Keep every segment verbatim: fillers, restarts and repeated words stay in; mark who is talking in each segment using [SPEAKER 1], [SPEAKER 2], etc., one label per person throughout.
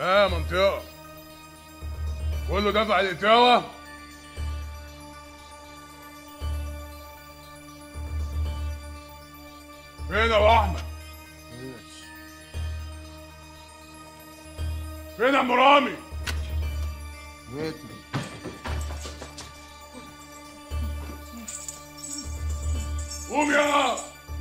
[SPEAKER 1] ها منطقة كله دفع الإتاوة؟ فين يا أبو أحمد؟ فين يا عم رامي؟ قوم يا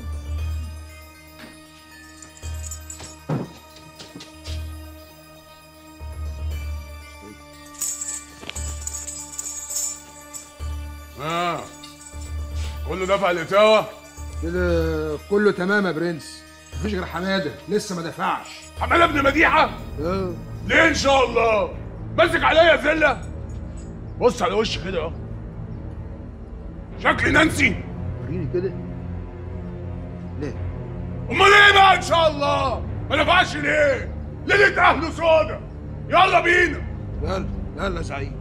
[SPEAKER 1] ها كله دفع الإتاوة؟
[SPEAKER 2] كده كله تمام يا برنس. مفيش غير حماده لسه ما دفعش.
[SPEAKER 1] حماده ابن مديحه؟
[SPEAKER 2] اه.
[SPEAKER 1] ليه ان شاء الله؟ ماسك عليا زله؟ بص على وشي كده اهو. شكلي نانسي؟
[SPEAKER 2] وريني كده. ليه؟
[SPEAKER 1] امال ايه بقى ان شاء الله؟ ما دفعش ليه؟ ليله اهله سودا. يلا بينا.
[SPEAKER 2] يلا يلا يا سعيد.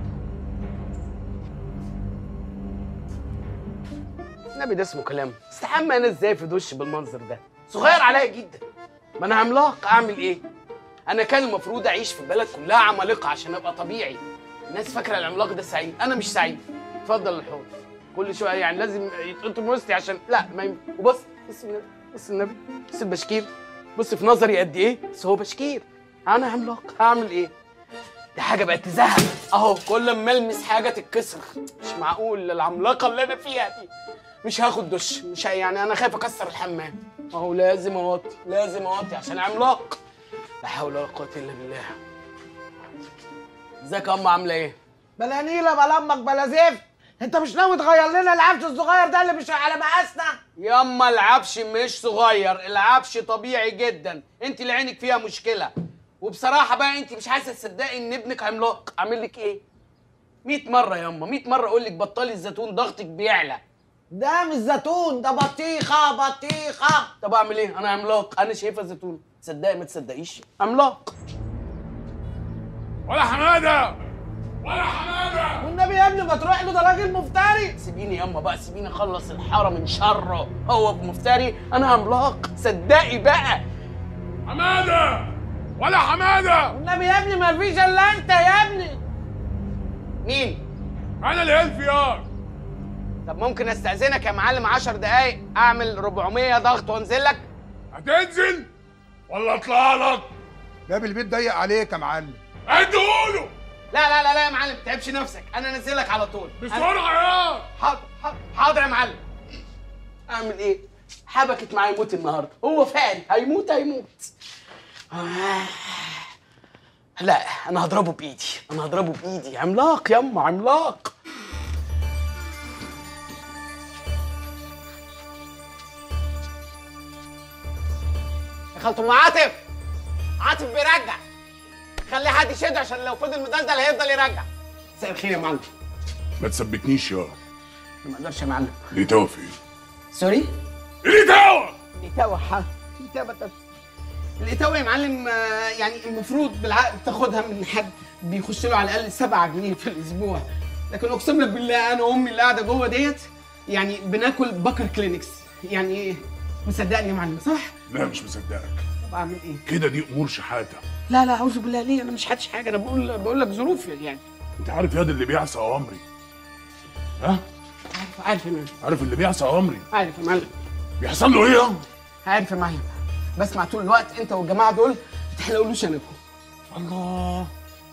[SPEAKER 3] النبي ده اسمه كلام. استحمى انا ازاي في دش بالمنظر ده؟ صغير عليا جدا. ما انا عملاق، اعمل ايه؟ انا كان المفروض اعيش في بلد كلها عمالقه عشان ابقى طبيعي. الناس فاكره العملاق ده سعيد، انا مش سعيد. اتفضل الحوض. كل شويه يعني لازم يتقطم وسطي عشان لا ما يم... وبص بص النبي بص النبي بص البشكير. بص في نظري قد ايه؟ بس هو بشكير. انا عملاق، هعمل ايه؟ دي حاجه بقت تزهق اهو. كل ما المس حاجه تتكسر. مش معقول العملاقه اللي انا فيها دي. مش هاخد دش، مش يعني انا خايف اكسر الحمام. اهو لازم اوطي لازم اوطي عشان عملاق. لا حول ولا قوه الا بالله. ازيك يا ام عامله ايه؟
[SPEAKER 4] بلا نيله بلا امك بلا زفت. انت مش ناوي تغير لنا العفش الصغير ده اللي مش على مقاسنا؟
[SPEAKER 3] ياما العفش مش صغير، العفش طبيعي جدا. انت اللي عينك فيها مشكله. وبصراحه بقى انت مش عايزه تصدقي ان ابنك عملاق. اعمل لك ايه؟ مية مره ياما مية مره اقول لك بطلي الزيتون، ضغطك بيعلى.
[SPEAKER 4] ده مش زيتون، ده بطيخه بطيخه.
[SPEAKER 3] طب اعمل ايه؟ انا عملاق، انا شايفها زيتون. تصدقي ما تصدقيش؟ عملاق.
[SPEAKER 1] ولا حماده ولا حماده.
[SPEAKER 4] والنبي يا ابني ما تروح له، ده راجل مفتري.
[SPEAKER 3] سيبيني ياما بقى، سيبيني اخلص الحاره من شره. هو مفتري، انا عملاق. صدقي بقى.
[SPEAKER 1] حماده ولا حماده.
[SPEAKER 4] والنبي يا ابني ما فيش الا انت يا ابني.
[SPEAKER 3] مين؟
[SPEAKER 1] انا اللي الفيار.
[SPEAKER 3] طب ممكن استاذنك يا معلم عشر دقايق اعمل أربعمية ضغط وانزل لك؟
[SPEAKER 1] هتنزل ولا اطلع لك؟
[SPEAKER 2] باب البيت ضيق عليك يا معلم.
[SPEAKER 1] اديهوله.
[SPEAKER 3] لا لا لا لا يا معلم، ما تتعبش نفسك، انا انزلك على طول.
[SPEAKER 1] بسرعه يا.
[SPEAKER 3] حاضر حاضر حاضر يا معلم. اعمل ايه؟ حبكت معايا يموت النهارده، هو فعلا هيموت هيموت. آه. لا انا هضربه بايدي، انا هضربه بايدي. عملاق يما عملاق. يا خالته ام عاطف، عاطف بيرجع. خلي حد يشد عشان لو فضل مدلدل هيفضل يرجع. مساء الخير يا معلم.
[SPEAKER 1] ما تثبتنيش يا.
[SPEAKER 3] ما اقدرش يا معلم.
[SPEAKER 1] الإتاوة فين؟
[SPEAKER 3] سوري؟
[SPEAKER 1] الإتاوة!
[SPEAKER 3] الإتاوة ها؟ الإتاوة طب الإتاوة يا معلم يعني المفروض بالعقد تاخدها من حد بيخش له على الأقل سبعة جنيه في الأسبوع، لكن أقسم لك بالله أنا وأمي اللي قاعدة جوه ديت يعني بناكل بكر كلينكس. يعني مصدقني يا معلم صح؟
[SPEAKER 1] لا مش مصدقك.
[SPEAKER 3] طب أعمل إيه؟
[SPEAKER 1] كده دي أمور شحاتة.
[SPEAKER 3] لا لا أعوذ بالله، ليه؟ أنا مش حادش حاجة، أنا بقول بقول لك ظروف يعني.
[SPEAKER 1] أنت عارف ياد اللي بيعصى أوامري. ها؟
[SPEAKER 3] عارف عارف يا معلم.
[SPEAKER 1] عارف اللي بيعصى أوامري.
[SPEAKER 3] عارف يا معلم.
[SPEAKER 1] بيحصل له إيه يا؟
[SPEAKER 3] عارف يا معلم. بسمع طول الوقت أنت والجماعة دول ما تحلقولوش شنبكم.
[SPEAKER 1] الله.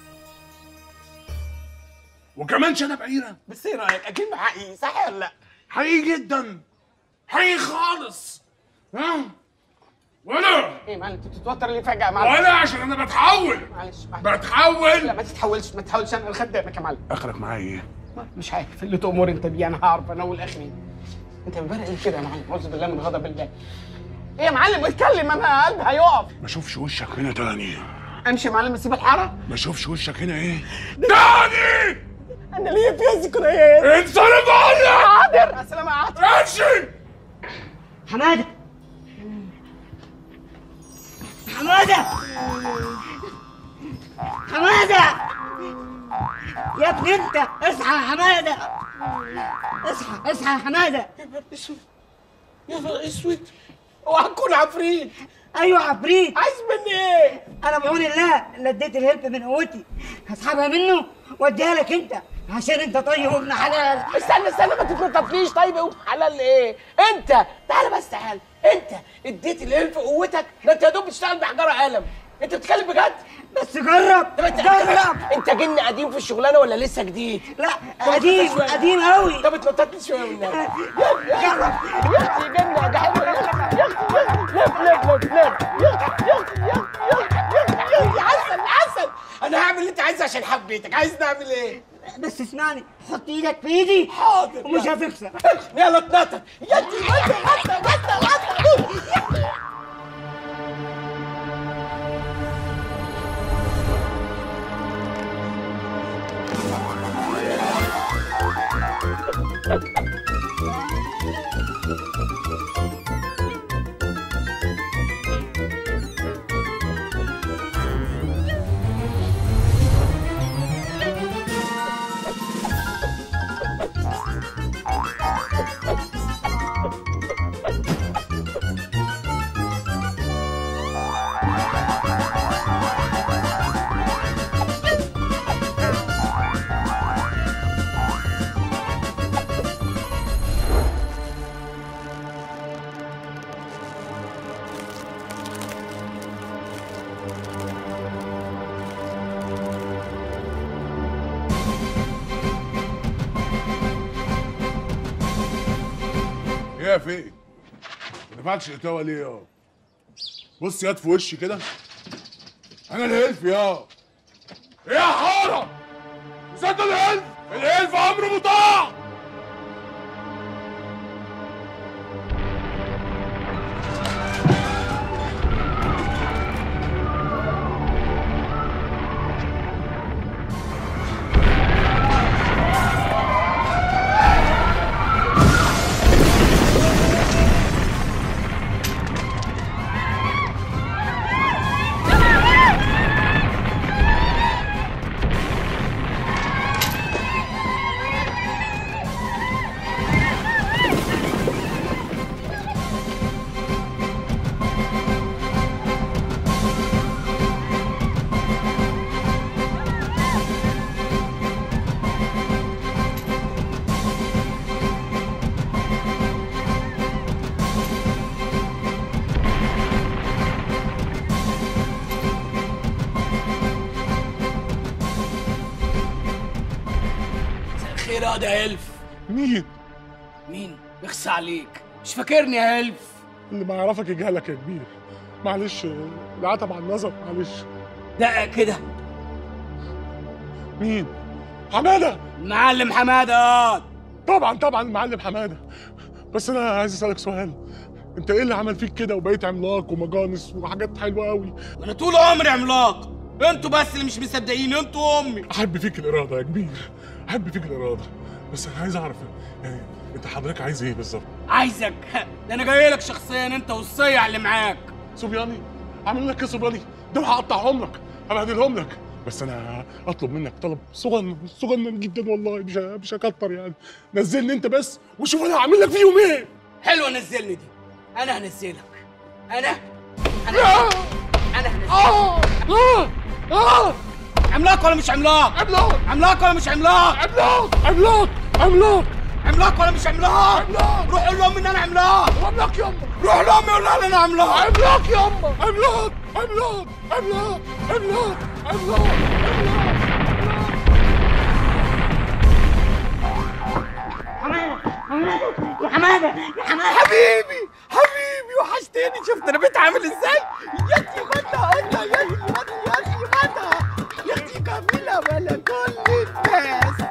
[SPEAKER 1] وكمان شنب عيرة.
[SPEAKER 3] بس إيه رأيك؟ أكيد حقيقي صح ولا لأ؟
[SPEAKER 1] حقيقي جدا. حقيقي خالص. ها؟ ولا
[SPEAKER 3] ايه معلم انت بتتوتر ليه فجأة يا معلم؟
[SPEAKER 1] ولا عشان انا بتحول.
[SPEAKER 3] معلش
[SPEAKER 1] بتحول.
[SPEAKER 3] لا ما تتحولش ما تتحولش، انا خدامك يا معلم.
[SPEAKER 1] اخرك معايا ايه؟
[SPEAKER 3] مش عارف اللي تأمر انت بيه، انا هعرف انا والاخرين. انت مبرق ليه كده يا معلم؟ اعوذ بالله من غضب الله. ايه يا معلم اتكلم، انا قلبي هيقف.
[SPEAKER 1] ما اشوفش وشك هنا تاني.
[SPEAKER 3] امشي يا معلم اسيب الحاره؟
[SPEAKER 1] ما اشوفش وشك هنا ايه؟ تاني!
[SPEAKER 3] انا ليا فيها ذكريات.
[SPEAKER 1] انصرف عني!
[SPEAKER 3] حاضر. مع السلامه يا عاطف.
[SPEAKER 1] امشي!
[SPEAKER 4] حماده حماده حماده يا ابني انت اصحى يا حماده، اصحى اصحى يا حماده.
[SPEAKER 3] يا نهار اسود يا نهار اسود. وهتكون عفريت.
[SPEAKER 5] ايوه عفريت.
[SPEAKER 3] عايز مني ايه؟
[SPEAKER 5] انا بعون الله اللي اديت الهلب من قوتي هسحبها منه واديها لك انت عشان انت طيب وابن حلال.
[SPEAKER 3] استنى استنى ما تتنططليش. طيب ابن حلال ايه؟ انت تعالى بس تعالى. انت اديت الهلب قوتك؟ ده انت يا دوب بتشتغل بحجاره قلم. انت بتتكلم بجد؟
[SPEAKER 5] بس جرب جرب.
[SPEAKER 3] انت جن قديم في الشغلانه ولا لسه جديد؟
[SPEAKER 5] لا قديم قديم قوي.
[SPEAKER 3] طب اتنطط لي شويه والنبي.
[SPEAKER 5] جرب
[SPEAKER 3] يا اختي جن يا حلوه يا اختي يا اختي لف لف لف لف يا اختي يا اختي يا اختي يا اختي يا اختي عسل عسل. انا هعمل اللي انت عايزه عشان حبيتك. عايز نعمل ايه؟
[SPEAKER 5] بس اسمعني، حط ايدك في ايدي.
[SPEAKER 3] حاضر
[SPEAKER 5] ومش هتخسر.
[SPEAKER 3] يلا اتنطط يا اختي. غطى غطى غطى غطى.
[SPEAKER 1] يا فين؟ ما دفعتش الاتاوه ليه يا؟ بص ياد في وشي كده. انا الهلف يا. ايه يا حاره؟ صدق الهلف؟ الهلف امر مطاع.
[SPEAKER 3] خير يا ده هلف.
[SPEAKER 1] مين؟
[SPEAKER 3] مين؟ بخس عليك. مش فاكرني يا هلف؟
[SPEAKER 1] اللي ما يعرفك يجهلك يا كبير. معلش العتب على النظر معلش.
[SPEAKER 3] دقق كده.
[SPEAKER 1] مين؟ حماده.
[SPEAKER 3] المعلم حماده.
[SPEAKER 1] طبعا طبعا المعلم حماده. بس انا عايز اسالك سؤال. انت ايه اللي عمل فيك كده وبقيت عملاق ومجانس وحاجات حلوه قوي؟
[SPEAKER 3] وانا طول عمري عملاق. انتوا بس اللي مش مصدقين. انتوا امي.
[SPEAKER 1] احب فيك الاراده يا كبير. احب فيك الاراده. بس انا عايز اعرف يعني انت حضرتك عايز ايه بالظبط؟
[SPEAKER 3] عايزك. ده انا جاي لك شخصيا انت والصيع اللي معاك.
[SPEAKER 1] صبياني؟ اعمل لك ايه صبياني؟ ده انا هقطعهم لك هبهدلهم لك. بس انا اطلب منك طلب صغنن صغنن جدا والله مش مش هكتر يعني. نزلني انت بس وشوف انا هعمل لك فيهم ايه.
[SPEAKER 3] حلوه نزلني دي. انا هنزلك. انا انا انا هنزلك. اه اه اه عملاق ولا مش عملاق؟
[SPEAKER 1] عملاق.
[SPEAKER 3] عملاق ولا مش عملاق؟
[SPEAKER 1] عملاق عملاق عملاق
[SPEAKER 3] عملاق ولا مش عملاق؟
[SPEAKER 1] عملاق.
[SPEAKER 3] روح قول لهم ان انا عملاق.
[SPEAKER 1] عملاق يما.
[SPEAKER 3] روح لهم قول لهم انا عملاق.
[SPEAKER 1] عملاق يما. عملاق عملاق عملاق عملاق عملاق
[SPEAKER 5] يا حماده يا حماده
[SPEAKER 3] حبيبي حبيبي وحشتني. شفت انا بتعامل ازاي؟ يا اختي غدا غدا يا اختي غدا يا اختي غدا يا اختي جميله ولا كل الناس.